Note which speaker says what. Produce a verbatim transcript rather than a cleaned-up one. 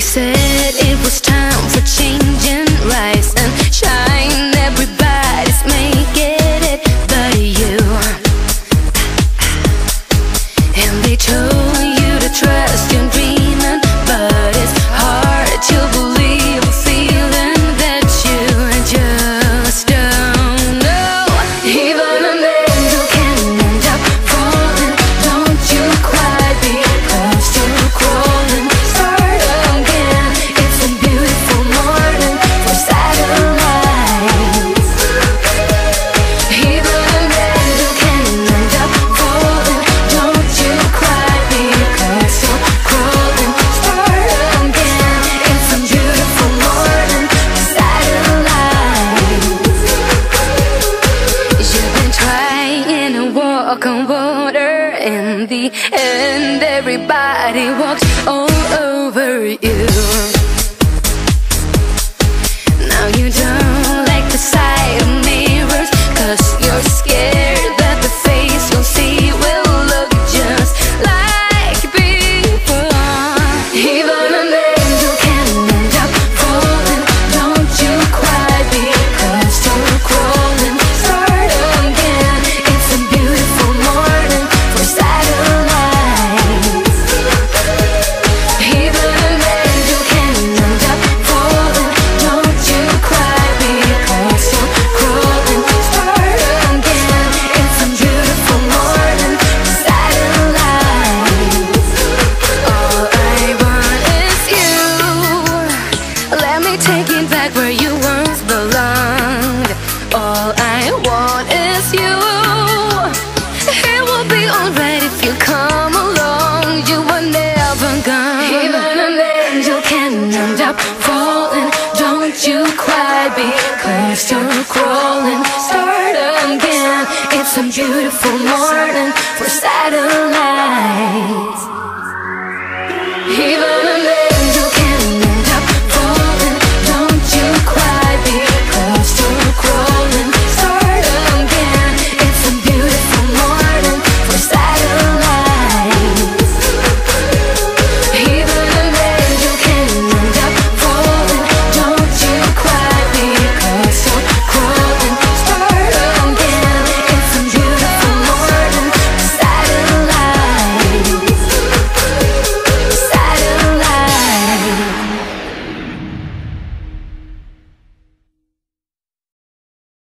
Speaker 1: said it was time for change and rise and shine. Everybody's making it but you. And they told you to trust your dreaming, but it's hard to believe a feeling that you just don't know. Even an angel can end up falling. Don't you cry because you're crawling. Start again. It's a beautiful morning for satellites. Even an angel can end up falling. Don't you cry because you're crawling. Start again. It's a beautiful morning for satellites. You've been trying to walk on water. In the end, everybody walks all over you. Now you don't like the sight of mirrors, 'cause you're scared that the face you'll see will look just like before. Even an angel can end up falling. Don't you cry because you're crawling. Start again. It's a beautiful morning for satellites. Even an angel can end up falling. Don't you cry because you're crawling. Start again. It's a beautiful morning for satellites. All I want is you. Let me take it back where you once belonged. All I want is you. It will be alright if you come along. You were never gone. Even an angel can end up falling. Don't you cry because you're crawling. Start again. It's a beautiful morning for satellites. Even an angel